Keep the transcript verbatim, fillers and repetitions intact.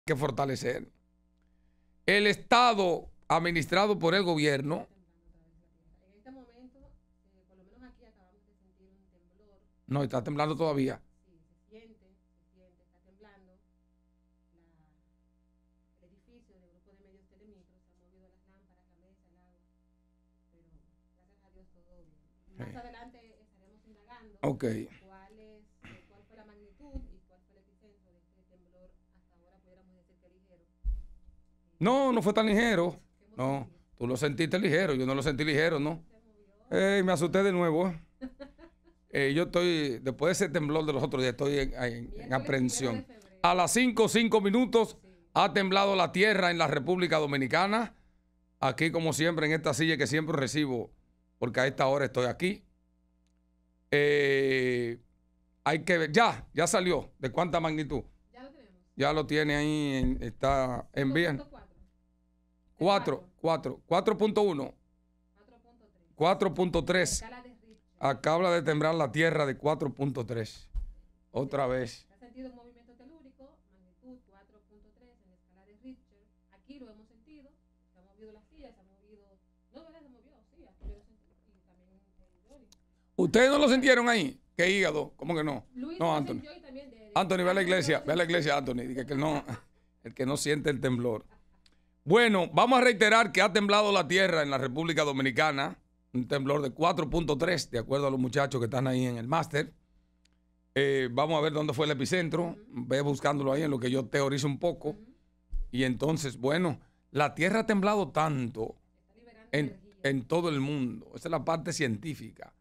que fortalecer. El Estado administrado por el gobierno. En este momento, eh, por lo menos aquí acabamos de sentir un temblor. No, está temblando todavía. Sí, se siente, se siente, está temblando. La, el edificio del grupo de medios Telemicro, se han movido las lámparas, la mesa, el agua. Pero gracias a Dios todo bien. Más Sí. adelante estaremos indagando Ok. cuál, es, eh, cuál fue la magnitud y cuál fue el epicentro de este temblor. Hasta ahora pudiéramos decir que ligero. No, no fue tan ligero. No, tú lo sentiste ligero, yo no lo sentí ligero, ¿no? Eh, me asusté de nuevo. ¿eh? Eh, yo estoy, después de ese temblor de los otros días, estoy en, en, en aprehensión. A las cinco, cinco minutos ha temblado la tierra en la República Dominicana. Aquí, como siempre, en esta silla que siempre recibo, porque a esta hora estoy aquí. Eh, hay que ver, ya, ya salió. ¿De cuánta magnitud? Ya lo tenemos. Ya lo tiene ahí, en, está en bien. cuatro, cuatro, cuatro punto uno. cuatro punto tres. Acaba de temblar la tierra de cuatro punto tres. Otra vez. Se ha sentido un movimiento telúrico, magnitud cuatro punto tres en la escala de Richter. Aquí lo hemos sentido. Se ha movido la silla, se ha movido. No, ¿verdad? Se movió, sí, aquí lo he sentido. Y también el Johnny. ¿Ustedes no lo sintieron ahí? ¿Qué hígado? ¿Cómo que no? Luis No, lo Anthony. sintió y también de- de- Anthony, ve a la iglesia, ve a la iglesia, Anthony. Dice que no, el que no siente el temblor. Bueno, vamos a reiterar que ha temblado la tierra en la República Dominicana. Un temblor de cuatro punto tres, de acuerdo a los muchachos que están ahí en el máster. Eh, vamos a ver dónde fue el epicentro. Uh-huh. Ve buscándolo ahí en lo que yo teorizo un poco. Uh-huh. Y entonces, bueno, la tierra ha temblado tanto en, en todo el mundo. Esa es la parte científica.